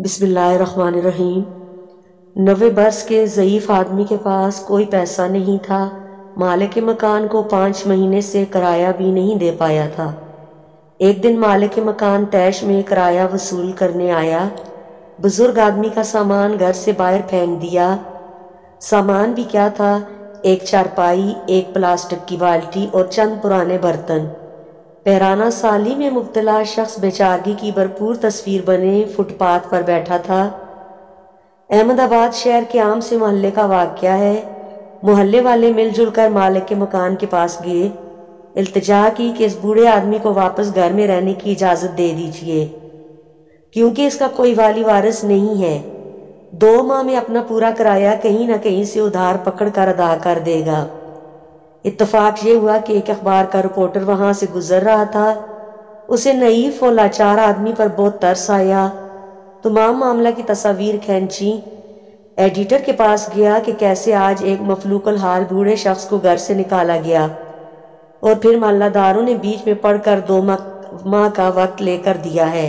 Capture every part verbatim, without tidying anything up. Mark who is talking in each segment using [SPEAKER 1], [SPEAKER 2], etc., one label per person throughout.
[SPEAKER 1] بسم اللہ الرحمن الرحیم۔ نوے برس کے ضعیف آدمی کے پاس کوئی پیسہ نہیں تھا، مالک مکان کو پانچ مہینے سے کرایہ بھی نہیں دے پایا تھا۔ ایک دن مالک مکان تیش میں کرایہ وصول کرنے آیا۔ بزرگ آدمی کا سامان گھر سے باہر پھینک دیا۔ سامان بھی کیا تھا؟ ایک چارپائی، ایک پلاسٹک کی بالٹی اور چند پرانے برتن۔ پیرانہ سالی میں مبتلا شخص بیچارگی کی بھرپور تصویر بنے فٹ پاتھ پر بیٹھا تھا۔ احمد آباد شہر کے عام سے محلے کا واقعہ ہے۔ محلے والے مل جل کر مالک کے مکان کے پاس گئے، التجا کی کہ اس بوڑھے آدمی کو واپس گھر میں رہنے کی اجازت دے دیجیے، کیونکہ اس کا کوئی والی وارث نہیں ہے۔ دو ماہ میں اپنا پورا کرایہ کہیں نہ کہیں سے ادھار پکڑ کر ادا کر دے گا۔ اتفاق یہ ہوا کہ ایک اخبار کا رپورٹر وہاں سے گزر رہا تھا۔ اسے نحیف و لاچار آدمی پر بہت ترس آیا۔ تمام معاملہ کی تصاویر کھینچی، ایڈیٹر کے پاس گیا کہ کیسے آج ایک مفلوق الحال بوڑھے شخص کو گھر سے نکالا گیا، اور پھر محلہ داروں نے بیچ میں پڑھ کر دو ماہ کا وقت لے کر دیا ہے۔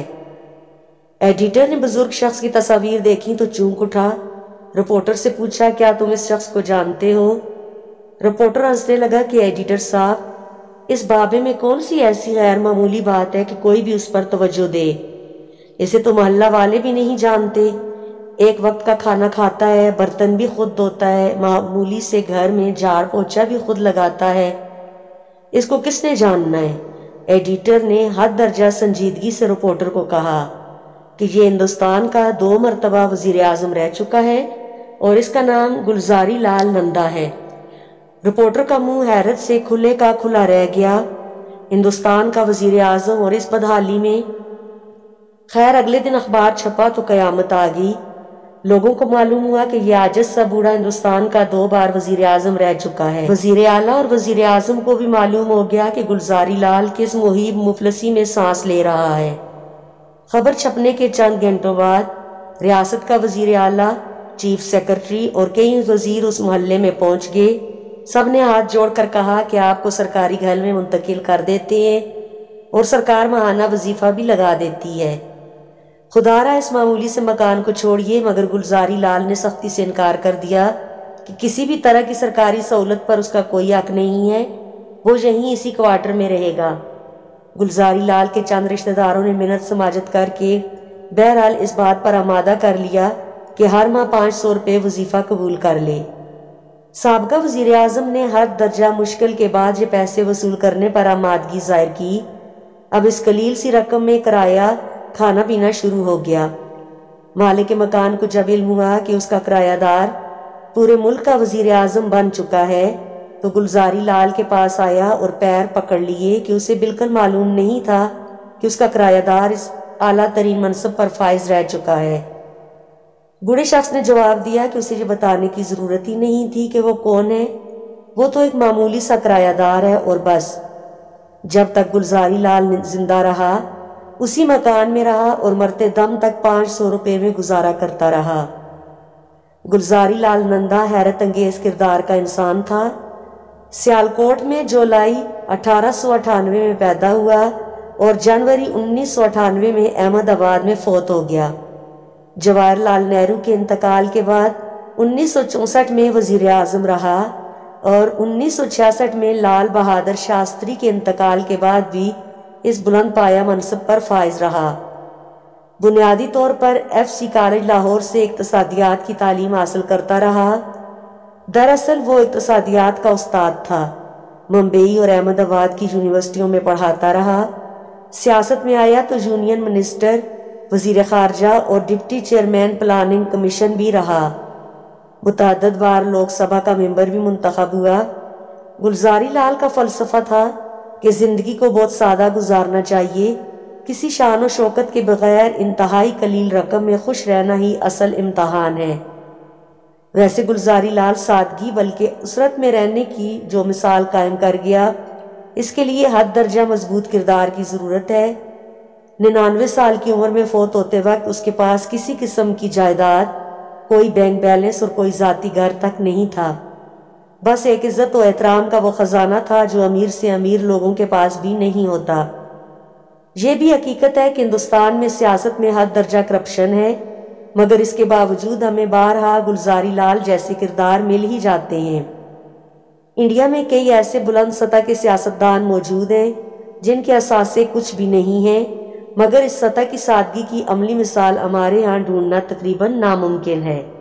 [SPEAKER 1] ایڈیٹر نے بزرگ شخص کی تصاویر دیکھی تو چونک اٹھا۔ رپورٹر سے پوچھا، کیا تم اس شخص کو جانتے ہو؟ رپورٹر ہنسنے لگا کہ ایڈیٹر صاحب، اس بابے میں کون سی ایسی غیر معمولی بات ہے کہ کوئی بھی اس پر توجہ دے؟ اسے تو محلہ والے بھی نہیں جانتے۔ ایک وقت کا کھانا کھاتا ہے، برتن بھی خود دھوتا ہے، معمولی سے گھر میں جھاڑ پوچھا بھی خود لگاتا ہے۔ اس کو کس نے جاننا ہے؟ ایڈیٹر نے حد درجہ سنجیدگی سے رپورٹر کو کہا کہ یہ ہندوستان کا دو مرتبہ وزیر اعظم رہ چکا ہے اور اس کا نام گلزاری لال نندا ہے۔ رپورٹر کا منہ حیرت سے کھلے کا کھلا رہ گیا۔ ہندوستان کا وزیر اعظم اور اس بدحالی میں؟ خیر، اگلے دن اخبار چھپا تو قیامت آ گئی۔ لوگوں کو معلوم ہوا کہ یہ عاجز سا بوڑھا ہندوستان کا دو بار وزیر اعظم رہ چکا ہے۔ وزیر اعلیٰ اور وزیر اعظم کو بھی معلوم ہو گیا کہ گلزاری لال کس مہیب مفلسی میں سانس لے رہا ہے۔ خبر چھپنے کے چند گھنٹوں بعد ریاست کا وزیر اعلیٰ، چیف سیکرٹری اور کئی وزیر اس محلے میں پہنچ گئے۔ سب نے ہاتھ جوڑ کر کہا کہ آپ کو سرکاری گھر میں منتقل کر دیتے ہیں اور سرکار ماہانہ وظیفہ بھی لگا دیتی ہے۔ خدا را اس معمولی سے مکان کو چھوڑیے، مگر گلزاری لال نے سختی سے انکار کر دیا کہ کسی بھی طرح کی سرکاری سہولت پر اس کا کوئی حق نہیں ہے، وہ یہیں اسی کوارٹر میں رہے گا۔ گلزاری لال کے چند رشتہ داروں نے منت سماجت کر کے بہرحال اس بات پر آمادہ کر لیا کہ ہر ماہ پانچ سو روپے وظیفہ قبول کر لے۔ سابقہ وزیر اعظم نے ہر درجہ مشکل کے بعد یہ پیسے وصول کرنے پر آمادگی ظاہر کی۔ اب اس قلیل سی رقم میں کرایہ، کھانا پینا شروع ہو گیا۔ مالک مکان کو جب علم ہوا کہ اس کا کرایہ دار پورے ملک کا وزیر اعظم بن چکا ہے تو گلزاری لال کے پاس آیا اور پیر پکڑ لیے کہ اسے بالکل معلوم نہیں تھا کہ اس کا کرایہ دار اس اعلیٰ ترین منصب پر فائز رہ چکا ہے۔ بوڑھے شخص نے جواب دیا کہ اسے یہ بتانے کی ضرورت ہی نہیں تھی کہ وہ کون ہے، وہ تو ایک معمولی سا کرایہ دار ہے اور بس۔ جب تک گلزاری لال زندہ رہا اسی مکان میں رہا اور مرتے دم تک پانچ سو روپے میں گزارا کرتا رہا۔ گلزاری لال نندا حیرت انگیز کردار کا انسان تھا۔ سیالکوٹ میں جولائی اٹھارہ سو اٹھانوے میں پیدا ہوا اور جنوری انیس سو اٹھانوے میں احمد آباد میں فوت ہو گیا۔ جواہر لال نہرو کے انتقال کے بعد انیس سو چونسٹھ میں وزیر اعظم رہا اور انیس سو چھیاسٹھ میں لال بہادر شاستری کے انتقال کے بعد بھی اس بلند پایہ منصب پر فائز رہا۔ بنیادی طور پر ایف سی کالج لاہور سے اقتصادیات کی تعلیم حاصل کرتا رہا۔ دراصل وہ اقتصادیات کا استاد تھا۔ ممبئی اور احمد آباد کی یونیورسٹیوں میں پڑھاتا رہا۔ سیاست میں آیا تو یونین منسٹر، وزیر خارجہ اور ڈپٹی چیئرمین پلاننگ کمیشن بھی رہا۔ متعدد بار لوک سبھا کا ممبر بھی منتخب ہوا۔ گلزاری لال کا فلسفہ تھا کہ زندگی کو بہت سادہ گزارنا چاہیے، کسی شان و شوکت کے بغیر انتہائی قلیل رقم میں خوش رہنا ہی اصل امتحان ہے۔ ویسے گلزاری لال سادگی بلکہ اسرت میں رہنے کی جو مثال قائم کر گیا، اس کے لیے حد درجہ مضبوط کردار کی ضرورت ہے۔ ننانوے سال کی عمر میں فوت ہوتے وقت اس کے پاس کسی قسم کی جائیداد، کوئی بینک بیلنس اور کوئی ذاتی گھر تک نہیں تھا۔ بس ایک عزت و احترام کا وہ خزانہ تھا جو امیر سے امیر لوگوں کے پاس بھی نہیں ہوتا۔ یہ بھی حقیقت ہے کہ ہندوستان میں سیاست میں حد درجہ کرپشن ہے، مگر اس کے باوجود ہمیں بارہا گلزاری لال جیسے کردار مل ہی جاتے ہیں۔ انڈیا میں کئی ایسے بلند سطح کے سیاستدان موجود ہیں جن کے اثاثے کچھ بھی نہیں ہیں، مگر اس سطح کی سادگی کی عملی مثال ہمارے ہاں ڈھونڈنا تقریباً ناممکن ہے۔